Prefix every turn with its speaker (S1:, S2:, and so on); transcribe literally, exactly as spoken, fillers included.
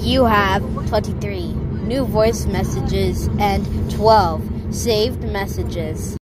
S1: You have twenty-three new voice messages and twelve saved messages.